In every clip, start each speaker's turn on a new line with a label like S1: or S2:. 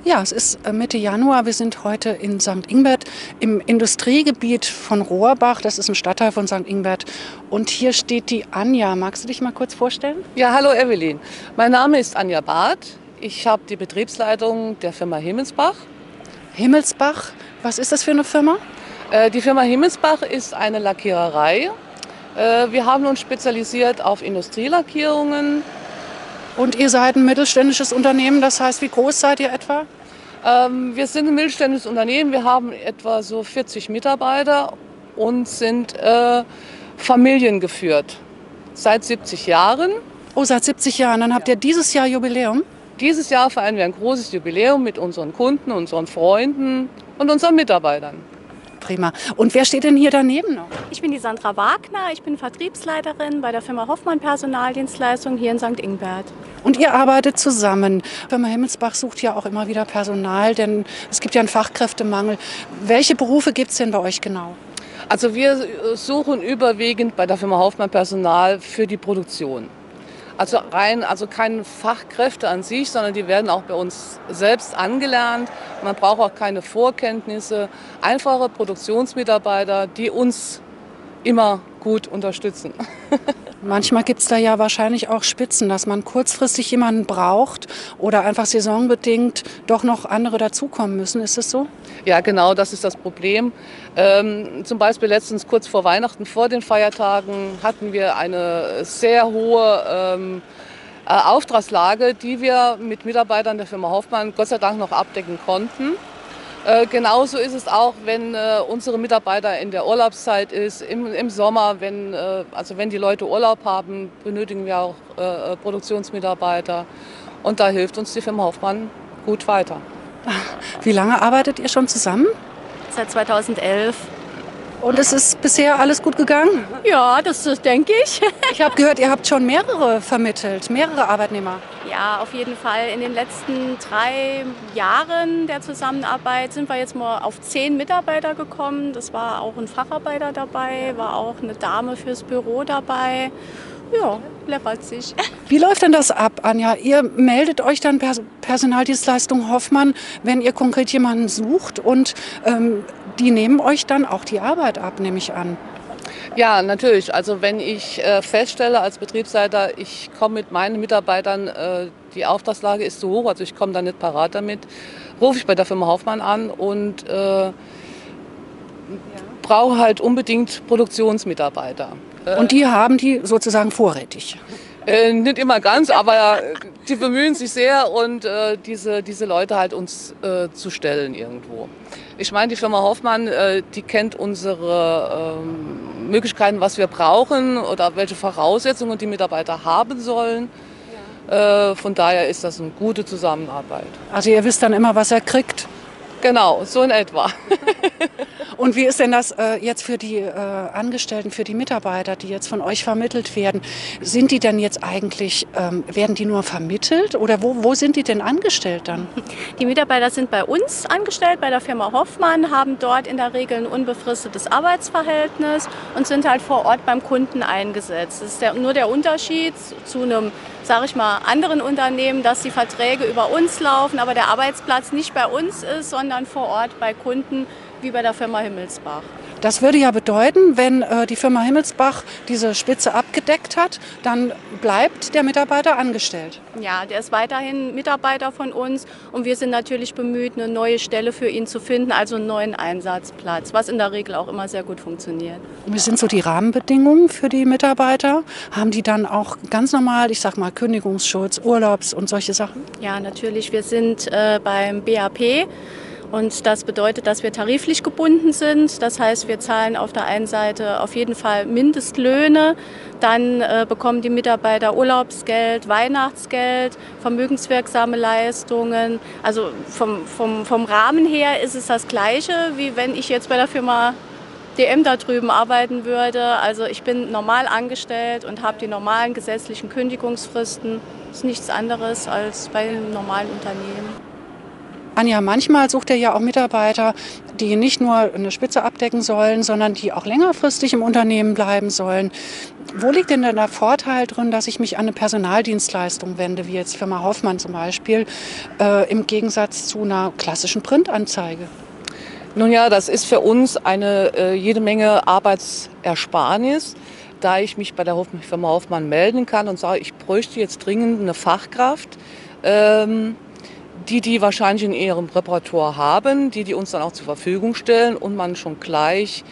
S1: Ja, es ist Mitte Januar. Wir sind heute in St. Ingbert im Industriegebiet von Rohrbach. Das ist ein Stadtteil von St. Ingbert. Und hier steht die Anja. Magst du dich mal kurz vorstellen?
S2: Ja, hallo Evelyn. Mein Name ist Anja Barth. Ich habe die Betriebsleitung der Firma Himmelsbach.
S1: Himmelsbach, was ist das für eine Firma?
S2: Die Firma Himmelsbach ist eine Lackiererei. Wir haben uns spezialisiert auf Industrielackierungen.
S1: Und ihr seid ein mittelständisches Unternehmen, das heißt, wie groß seid ihr etwa?
S2: Wir sind ein mittelständisches Unternehmen. Wir haben etwa so 40 Mitarbeiter und sind familiengeführt seit 70 Jahren.
S1: Oh, seit 70 Jahren. Dann habt ihr dieses Jahr Jubiläum.
S2: Dieses Jahr feiern wir ein großes Jubiläum mit unseren Kunden, unseren Freunden und unseren Mitarbeitern.
S1: Prima. Und wer steht denn hier daneben noch?
S3: Ich bin die Sandra Wagner, ich bin Vertriebsleiterin bei der Firma Hoffmann Personaldienstleistung hier in St. Ingbert.
S1: Und ihr arbeitet zusammen. Die Firma Himmelsbach sucht ja auch immer wieder Personal, denn es gibt ja einen Fachkräftemangel. Welche Berufe gibt es denn bei euch genau?
S2: Also wir suchen überwiegend bei der Firma Hoffmann Personal für die Produktion. Also keine Fachkräfte an sich, sondern die werden auch bei uns selbst angelernt. Man braucht auch keine Vorkenntnisse, einfache Produktionsmitarbeiter, die uns immer gut unterstützen.
S1: Manchmal gibt es da ja wahrscheinlich auch Spitzen, dass man kurzfristig jemanden braucht oder einfach saisonbedingt doch noch andere dazukommen müssen. Ist das so?
S2: Ja, genau, das ist das Problem. Zum Beispiel letztens kurz vor Weihnachten, vor den Feiertagen, hatten wir eine sehr hohe Auftragslage, die wir mit Mitarbeitern der Firma Hoffmann Gott sei Dank noch abdecken konnten. Genauso ist es auch, wenn unsere Mitarbeiter in der Urlaubszeit ist, im Sommer, wenn die Leute Urlaub haben, benötigen wir auch Produktionsmitarbeiter. Und da hilft uns die Firma Hoffmann gut weiter.
S1: Wie lange arbeitet ihr schon zusammen?
S3: Seit 2011.
S1: Und es ist bisher alles gut gegangen?
S3: Ja, das denke ich.
S1: Ich habe gehört, ihr habt schon mehrere vermittelt, mehrere Arbeitnehmer.
S3: Ja, auf jeden Fall. In den letzten 3 Jahren der Zusammenarbeit sind wir jetzt mal auf 10 Mitarbeiter gekommen. Das war auch ein Facharbeiter dabei, war auch eine Dame fürs Büro dabei. Ja, läppert sich.
S1: Wie läuft denn das ab, Anja? Ihr meldet euch dann per Personaldienstleistung Hoffmann, wenn ihr konkret jemanden sucht und die nehmen euch dann auch die Arbeit ab, nehme ich an.
S2: Ja, natürlich. Also wenn ich feststelle als Betriebsleiter, ich komme mit meinen Mitarbeitern, die Auftragslage ist so hoch, also ich komme da nicht parat damit, rufe ich bei der Firma Hoffmann an und brauche halt unbedingt Produktionsmitarbeiter.
S1: Und die haben die sozusagen vorrätig.
S2: Nicht immer ganz, aber die bemühen sich sehr und diese Leute halt uns zu stellen irgendwo. Ich meine, die Firma Hoffmann, die kennt unsere Möglichkeiten, was wir brauchen oder welche Voraussetzungen die Mitarbeiter haben sollen. Von daher ist das eine gute Zusammenarbeit.
S1: Also ihr wisst dann immer, was er kriegt.
S2: Genau, so in etwa.
S1: Und wie ist denn das jetzt für die Angestellten, für die Mitarbeiter, die jetzt von euch vermittelt werden? Sind die denn jetzt eigentlich, werden die nur vermittelt oder wo sind die denn angestellt dann?
S3: Die Mitarbeiter sind bei uns angestellt, bei der Firma Hoffmann, haben dort in der Regel ein unbefristetes Arbeitsverhältnis und sind halt vor Ort beim Kunden eingesetzt. Das ist nur der Unterschied zu einem, sage ich mal, anderen Unternehmen, dass die Verträge über uns laufen, aber der Arbeitsplatz nicht bei uns ist, sondern vor Ort bei Kunden, wie bei der Firma Himmelsbach.
S1: Das würde ja bedeuten, wenn die Firma Himmelsbach diese Spitze abgedeckt hat, dann bleibt der Mitarbeiter angestellt.
S3: Ja, der ist weiterhin Mitarbeiter von uns und wir sind natürlich bemüht, eine neue Stelle für ihn zu finden, also einen neuen Einsatzplatz, was in der Regel auch immer sehr gut funktioniert.
S1: Und wie sind so die Rahmenbedingungen für die Mitarbeiter? Haben die dann auch ganz normal, ich sag mal, Kündigungsschutz, Urlaubs und solche Sachen?
S3: Ja, natürlich. Wir sind beim BAP. Und das bedeutet, dass wir tariflich gebunden sind. Das heißt, wir zahlen auf der einen Seite auf jeden Fall Mindestlöhne. Dann bekommen die Mitarbeiter Urlaubsgeld, Weihnachtsgeld, vermögenswirksame Leistungen. Also vom Rahmen her ist es das Gleiche, wie wenn ich jetzt bei der Firma DM da drüben arbeiten würde. Also ich bin normal angestellt und habe die normalen gesetzlichen Kündigungsfristen. Das ist nichts anderes als bei einem normalen Unternehmen.
S1: Anja, manchmal sucht ihr ja auch Mitarbeiter, die nicht nur eine Spitze abdecken sollen, sondern die auch längerfristig im Unternehmen bleiben sollen. Wo liegt denn der Vorteil drin, dass ich mich an eine Personaldienstleistung wende, wie jetzt Firma Hoffmann zum Beispiel, im Gegensatz zu einer klassischen Printanzeige?
S2: Nun ja, das ist für uns eine jede Menge Arbeitsersparnis, da ich mich bei der Firma Hoffmann melden kann und sage, ich bräuchte jetzt dringend eine Fachkraft, die wahrscheinlich in ihrem Repertoire haben, die uns dann auch zur Verfügung stellen und man schon gleich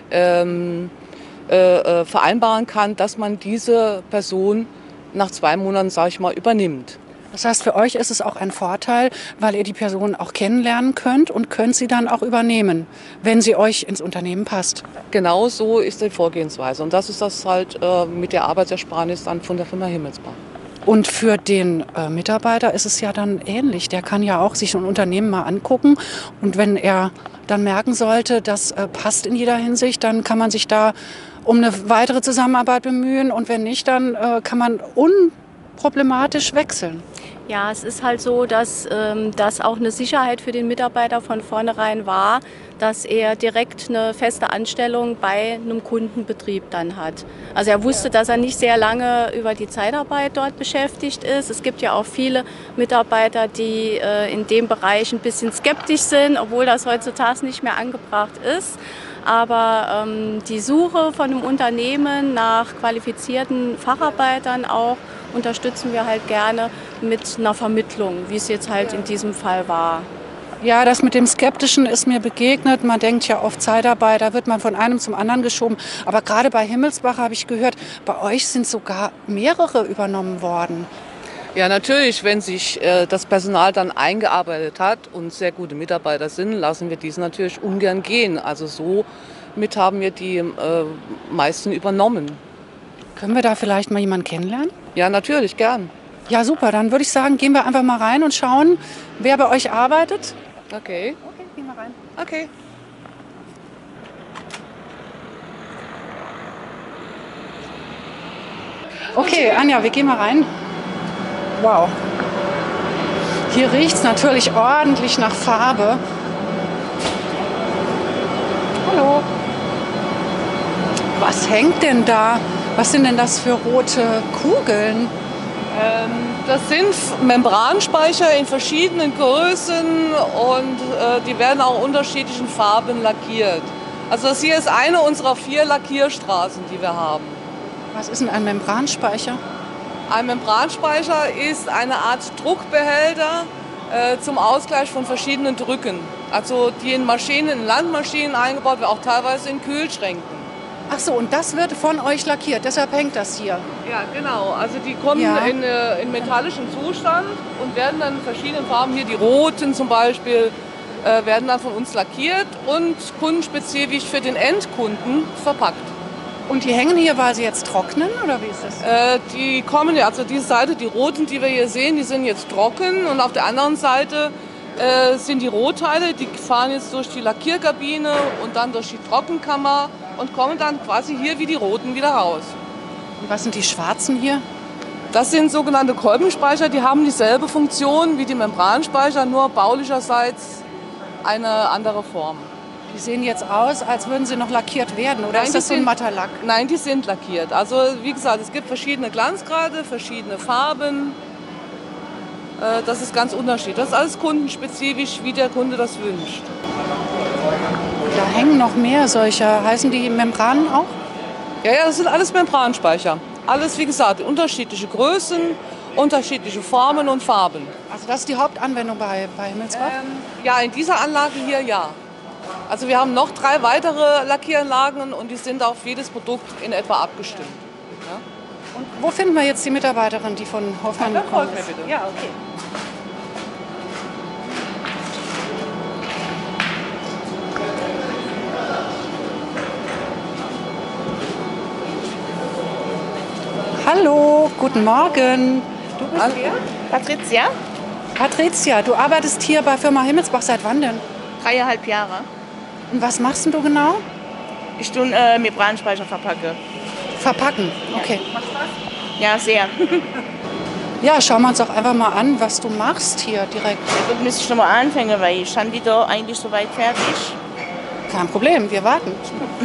S2: vereinbaren kann, dass man diese Person nach 2 Monaten, sage ich mal, übernimmt.
S1: Das heißt, für euch ist es auch ein Vorteil, weil ihr die Person auch kennenlernen könnt und könnt sie dann auch übernehmen, wenn sie euch ins Unternehmen passt.
S2: Genau so ist die Vorgehensweise und das ist das halt mit der Arbeitsersparnis dann von der Firma Himmelsbach.
S1: Und für den Mitarbeiter ist es ja dann ähnlich. Der kann ja auch sich ein Unternehmen mal angucken und wenn er dann merken sollte, das passt in jeder Hinsicht, dann kann man sich da um eine weitere Zusammenarbeit bemühen und wenn nicht, dann kann man unproblematisch wechseln.
S3: Ja, es ist halt so, dass das auch eine Sicherheit für den Mitarbeiter von vornherein war, dass er direkt eine feste Anstellung bei einem Kundenbetrieb dann hat. Also er wusste, dass er nicht sehr lange über die Zeitarbeit dort beschäftigt ist. Es gibt ja auch viele Mitarbeiter, die in dem Bereich ein bisschen skeptisch sind, obwohl das heutzutage nicht mehr angebracht ist. Aber die Suche von einem Unternehmen nach qualifizierten Facharbeitern auch unterstützen wir halt gerne mit einer Vermittlung, wie es jetzt halt in diesem Fall war.
S1: Ja, das mit dem Skeptischen ist mir begegnet. Man denkt ja oft Zeitarbeit, da wird man von einem zum anderen geschoben. Aber gerade bei Himmelsbach habe ich gehört, bei euch sind sogar mehrere übernommen worden.
S2: Ja, natürlich, wenn sich das Personal dann eingearbeitet hat und sehr gute Mitarbeiter sind, lassen wir diese natürlich ungern gehen. Also somit haben wir die meisten übernommen.
S1: Können wir da vielleicht mal jemanden kennenlernen?
S2: Ja, natürlich, gern.
S1: Ja, super. Dann würde ich sagen, gehen wir einfach mal rein und schauen, wer bei euch arbeitet.
S2: Okay.
S1: Okay, gehen wir rein.
S2: Okay.
S1: Okay, Anja, wir gehen mal rein. Wow. Hier riecht es natürlich ordentlich nach Farbe. Hallo. Was hängt denn da? Was sind denn das für rote Kugeln?
S2: Das sind Membranspeicher in verschiedenen Größen und die werden auch in unterschiedlichen Farben lackiert. Also das hier ist eine unserer 4 Lackierstraßen, die wir haben.
S1: Was ist denn ein Membranspeicher?
S2: Ein Membranspeicher ist eine Art Druckbehälter zum Ausgleich von verschiedenen Drücken. Also die in Maschinen, in Landmaschinen eingebaut werden, auch teilweise in Kühlschränken.
S1: Ach so, und das wird von euch lackiert, deshalb hängt das hier.
S2: Ja, genau. Also die kommen
S1: Ja.
S2: in metallischen Zustand und werden dann in verschiedenen Farben, hier die roten zum Beispiel, werden dann von uns lackiert und kundenspezifisch für den Endkunden verpackt.
S1: Und die hängen hier, weil sie jetzt trocknen, oder wie ist das?
S2: Die kommen ja, also diese Seite, die roten, die wir hier sehen, die sind jetzt trocken und auf der anderen Seite sind die Rohteile, die fahren jetzt durch die Lackierkabine und dann durch die Trockenkammer und kommen dann quasi hier wie die roten wieder raus.
S1: Und was sind die schwarzen hier?
S2: Das sind sogenannte Kolbenspeicher, die haben dieselbe Funktion wie die Membranspeicher, nur baulicherseits eine andere Form.
S1: Die sehen jetzt aus, als würden sie noch lackiert werden, oder
S2: Nein,
S1: ist das so ein matter Lack?
S2: Nein, die sind lackiert. Also wie gesagt, es gibt verschiedene Glanzgrade, verschiedene Farben. Das ist ganz unterschiedlich. Das ist alles kundenspezifisch, wie der Kunde das wünscht.
S1: Da hängen noch mehr solcher. Heißen die Membranen auch?
S2: Ja, das sind alles Membranspeicher. Alles, wie gesagt, unterschiedliche Größen, unterschiedliche Formen und Farben.
S1: Also das ist die Hauptanwendung bei Himmelsbach?
S2: Ja, in dieser Anlage hier ja. Also wir haben noch 3 weitere Lackieranlagen und die sind auf jedes Produkt in etwa abgestimmt. Ja?
S1: Und wo finden wir jetzt die Mitarbeiterin, die von Hoffmann gekommen ist?
S2: bitte.
S1: Ja, okay. Hallo, guten Morgen. Du bist wer?
S4: Patricia,
S1: Patricia, du arbeitest hier bei Firma Himmelsbach. Seit wann denn?
S4: 3,5 Jahre.
S1: Und was machst denn du genau?
S4: Ich tue Membranspeicher verpacke.
S1: Verpacken. Okay.
S4: Ja, sehr.
S1: Ja, schauen wir uns doch einfach mal an, was du machst hier direkt.
S4: Ja, gut, müsste ich noch mal anfangen, weil ich stand die da eigentlich soweit fertig.
S1: Kein Problem, wir warten.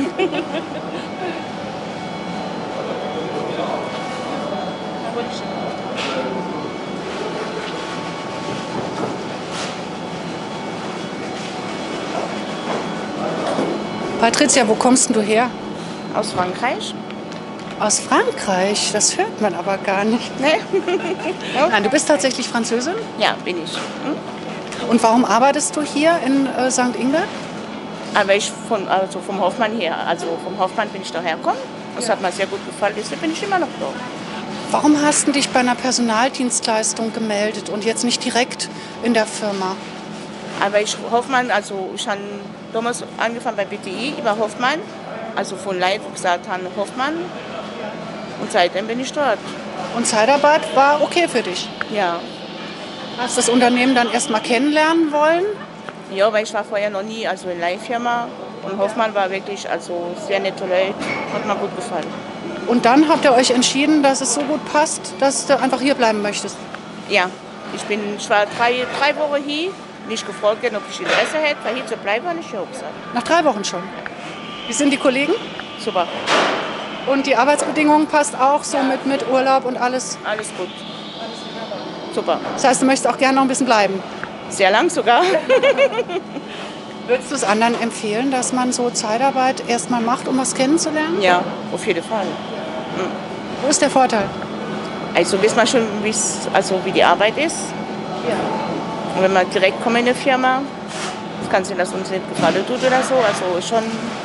S1: Patricia, wo kommst denn du her?
S4: Aus Frankreich.
S1: Aus Frankreich, das hört man aber gar nicht.
S4: Ne?
S1: Nein, du bist tatsächlich Französin?
S4: Ja, bin ich.
S1: Und warum arbeitest du hier in St. Ingbert?
S4: Aber ich vom Hoffmann her, also vom Hoffmann bin ich da hergekommen. Das hat mir sehr gut gefallen, deshalb bin ich immer noch da.
S1: Warum hast du dich bei einer Personaldienstleistung gemeldet und jetzt nicht direkt in der Firma?
S4: Aber ich Hoffmann, also ich habe damals angefangen bei BTI über Hoffmann, also von Leitung gesagt haben Hoffmann. Und seitdem bin ich dort.
S1: Und Zeitarbeit war okay für dich?
S4: Ja.
S1: Hast du das Unternehmen dann erst mal kennenlernen wollen?
S4: Ja, weil ich war vorher noch nie also in Leihfirma. Und Hoffmann war wirklich also sehr nette Leute, hat mir gut gefallen.
S1: Und dann habt ihr euch entschieden, dass es so gut passt, dass du einfach hier bleiben möchtest?
S4: Ja, ich war drei Wochen hier, nicht gefragt, ob ich Interesse hätte, weil hier zu bleiben, habe ich ja auch gesagt.
S1: Nach 3 Wochen schon. Wie sind die Kollegen?
S4: Super,
S1: Und die Arbeitsbedingungen passt auch so mit Urlaub und alles?
S4: alles gut. Super,
S1: Das heißt, du möchtest auch gerne noch ein bisschen bleiben?
S4: sehr lang sogar.
S1: Würdest du es anderen empfehlen, dass man so Zeitarbeit erst mal macht, um was kennenzulernen?
S4: Ja, auf jeden Fall.
S1: Wo ist der Vorteil?
S4: Also weiß man schon, wie die Arbeit ist.
S1: Ja.
S4: Und wenn man direkt kommt in eine Firma, es kann sein, dass uns nicht gefallen tut oder so. Also schon,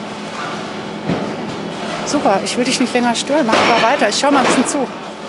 S1: Super, ich will dich nicht länger stören. Mach aber weiter. Ich schau mal ein bisschen zu.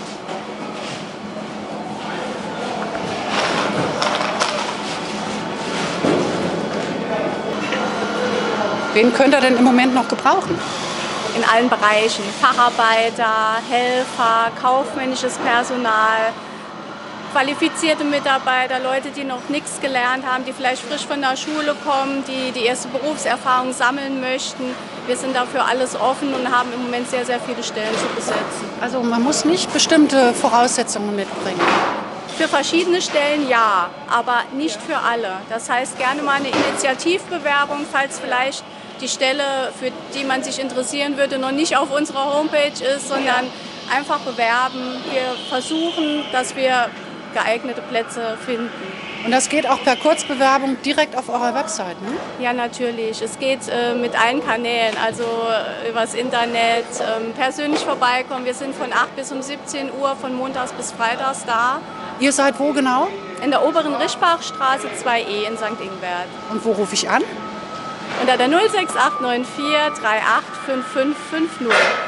S1: Wen könnt ihr denn im Moment noch gebrauchen?
S3: In allen Bereichen. Facharbeiter, Helfer, kaufmännisches Personal, qualifizierte Mitarbeiter, Leute, die noch nichts gelernt haben, die vielleicht frisch von der Schule kommen, die die erste Berufserfahrung sammeln möchten. Wir sind dafür alles offen und haben im Moment sehr, sehr viele Stellen zu besetzen.
S1: Also man muss nicht bestimmte Voraussetzungen mitbringen.
S3: Für verschiedene Stellen ja, aber nicht für alle. Das heißt, gerne mal eine Initiativbewerbung, falls vielleicht die Stelle, für die man sich interessieren würde, noch nicht auf unserer Homepage ist, sondern einfach bewerben. Wir versuchen, dass wir geeignete Plätze finden.
S1: Und das geht auch per Kurzbewerbung direkt auf eurer Website, ne?
S3: Ja, natürlich. Es geht mit allen Kanälen, also übers Internet, persönlich vorbeikommen. Wir sind von 8 bis um 17 Uhr, von montags bis freitags da.
S1: Ihr seid wo genau?
S3: In der oberen Rischbachstraße 2E in St. Ingbert.
S1: Und wo rufe ich an?
S3: Unter der 06894 385550.